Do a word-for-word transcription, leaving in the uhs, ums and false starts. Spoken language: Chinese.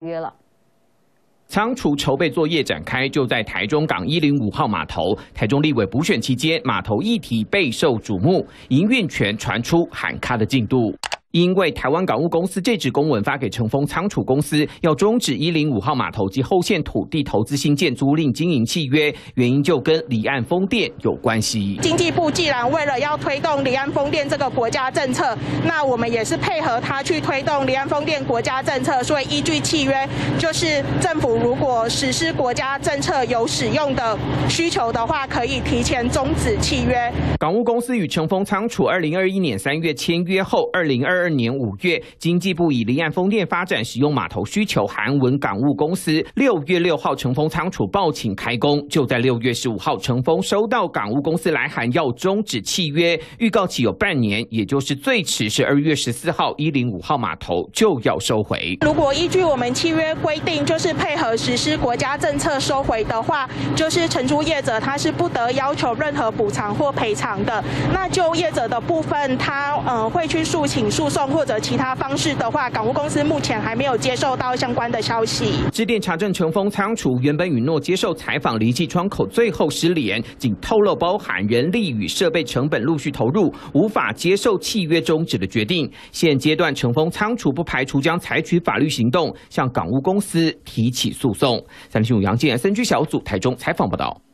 约了。 仓储筹备作业展开，就在台中港一零五号码头。台中立委补选期间，码头议题备受瞩目，营运权传出喊卡的进度。 因为台湾港务公司这纸公文发给成丰仓储公司，要终止一零五号码头及后线土地投资新建租赁经营契约，原因就跟离岸风电有关系。 经济部既然为了要推动离岸风电这个国家政策，那我们也是配合他去推动离岸风电国家政策，所以依据契约，就是政府如果实施国家政策有使用的需求的话，可以提前终止契约。 港务公司与成丰仓储二零二一年三月签约后，二零二二年五月，经济部以离岸风电发展使用码头需求函文港务公司。六月六号，成丰仓储报请开工，就在六月十五号，成丰收到港务公司来函要终止契约，预告期有半年，也就是最迟是二月十四号，一零五号码头就要收回。 如果依据我们契约规定，就是配合实施国家政策收回的话，就是承租业者他是不得要求任何补偿或赔偿的。那就业者的部分，他呃会去诉请诉讼或者其他方式的话，港务公司目前还没有接受到相关的消息。 致电查证成丰仓储，原本允诺接受采访，离际窗口最后失联，仅透露包含人力与设备成本陆续投入，无法接受契约终止的决定。现阶段成丰仓储不排除将采取法律行动，向港务公司提起诉讼。三立新闻杨建 S N G 小组台中采访报道。